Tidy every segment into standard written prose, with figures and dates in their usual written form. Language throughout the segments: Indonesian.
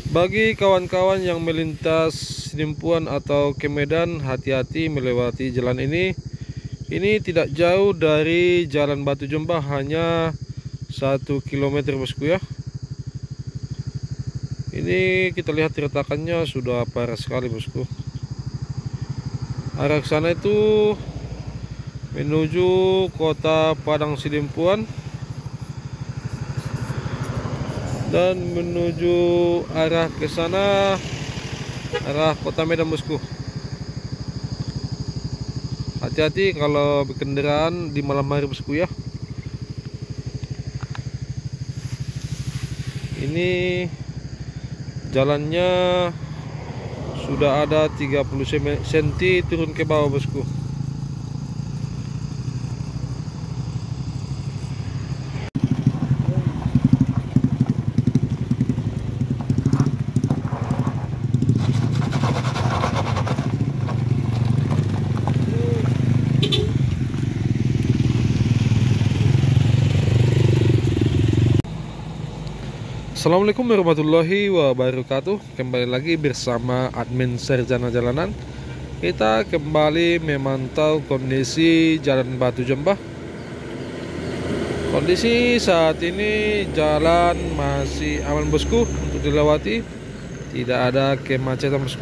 Bagi kawan-kawan yang melintas Sidimpuan atau ke Medan, hati-hati melewati jalan ini. Ini tidak jauh dari Jalan Batu Jembah, hanya 1 kilometer bosku ya. Ini kita lihat retakannya sudah parah sekali bosku. Arah ke sana itu menuju kota Padang Sidimpuan dan menuju arah ke sana arah kota Medan bosku. Hati-hati kalau berkendaraan di malam hari bosku ya. Ini jalannya sudah ada 30 cm turun ke bawah bosku. Assalamualaikum warahmatullahi wabarakatuh. Kembali lagi bersama admin Sarjana Jalanan. Kita kembali memantau kondisi Jalan Batu Jembah. Kondisi saat ini jalan masih aman bosku untuk dilewati. Tidak ada kemacetan bosku.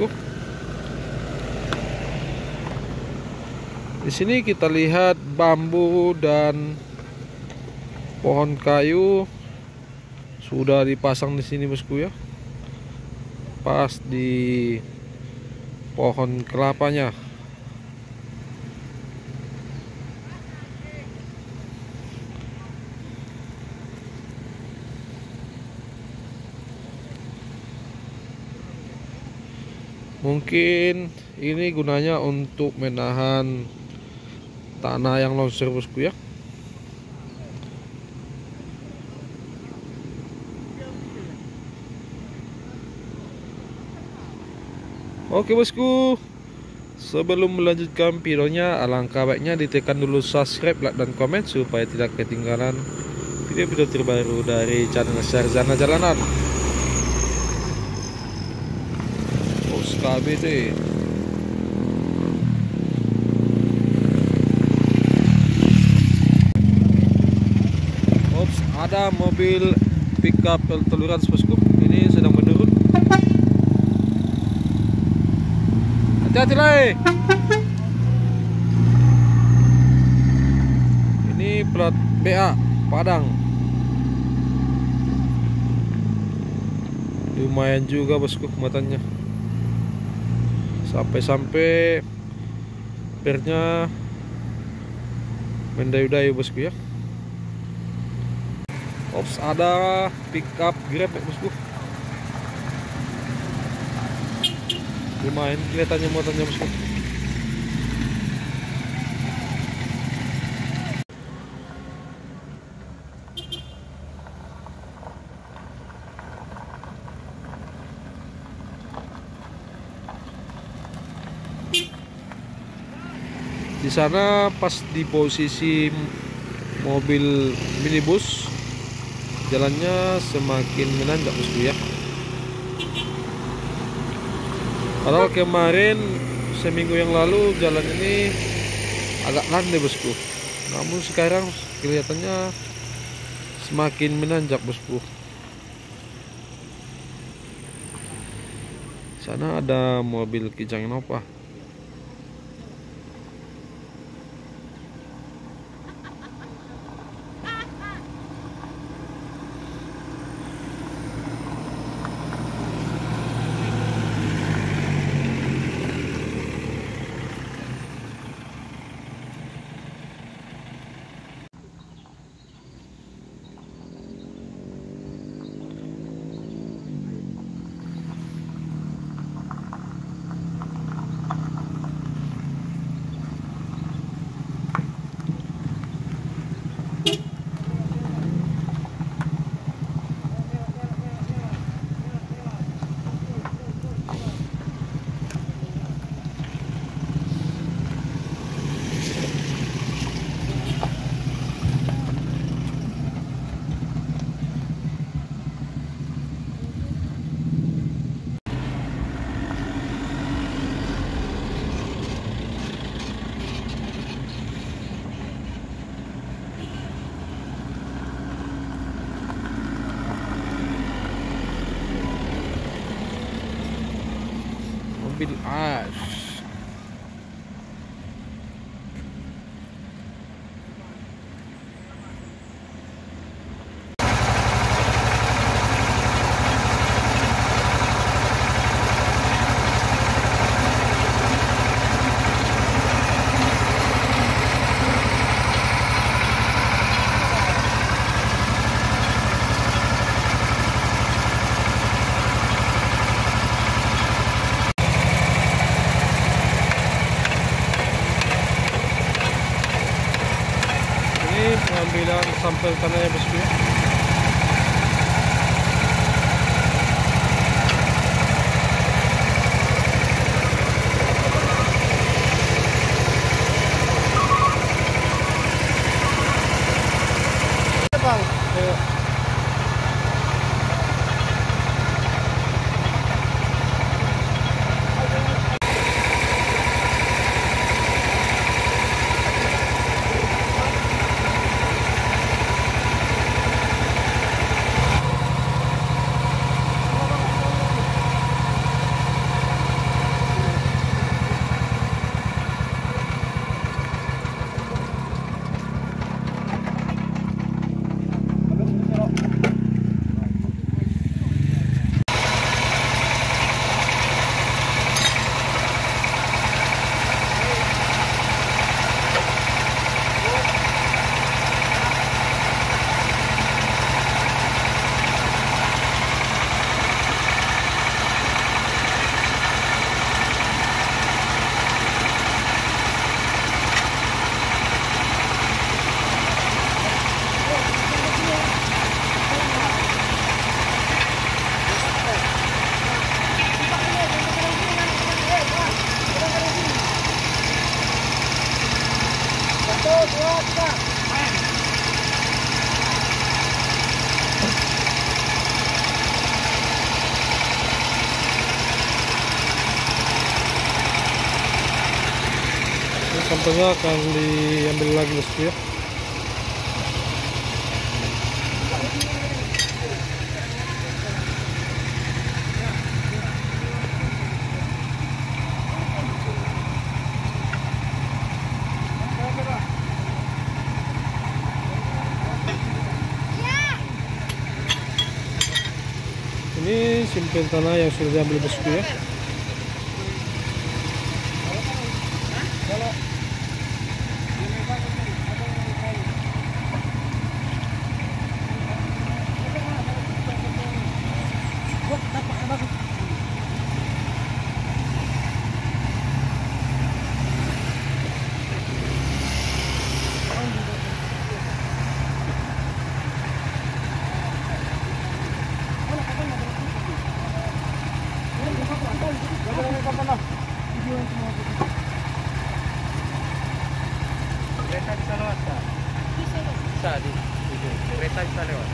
Di sini kita lihat bambu dan pohon kayu sudah dipasang di sini bosku ya, pas di pohon kelapanya. Mungkin ini gunanya untuk menahan tanah yang longsor bosku ya. Oke bosku, sebelum melanjutkan videonya, alangkah baiknya ditekan dulu subscribe, like, dan komen supaya tidak ketinggalan video-video terbaru dari channel Sarjana Jalanan. KBD. Ops, ada mobil pickup Tolerance bosku, ini sedang menurun. Hati-hati lah. Ini plat BA Padang. Lumayan juga bosku muatannya. Sampai-sampai pernya mendayu-dayu bosku ya. Ops, ada pickup Grab bosku. Lumayan kelihatannya muatannya bosku. Di sana pas di posisi mobil minibus, jalannya semakin menanjak bosku ya. Padahal kemarin seminggu yang lalu jalan ini agak landai bosku, namun sekarang kelihatannya semakin menanjak bosku. Sana ada mobil Kijang Innova. bil as. Pengambilan sampel tanahnya bosku. Bang, sampelnya akan diambil lagi bosku ya. Ini simpel tanah yang sudah diambil bosku ya. Kereta bisa lewat tak? Bisa di kereta bisa lewat.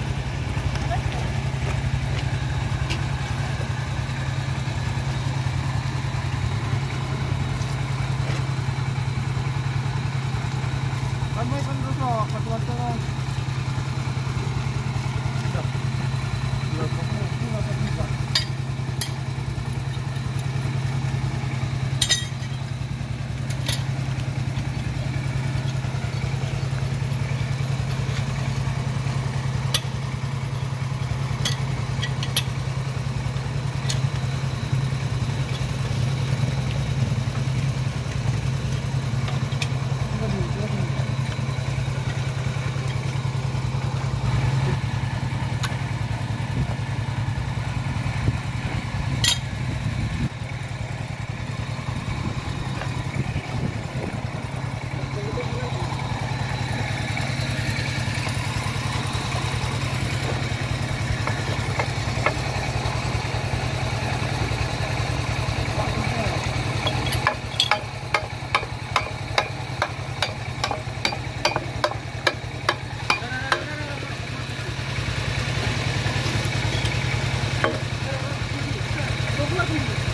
Kamu ikan rusok, patuan-patuan. Vamos lá,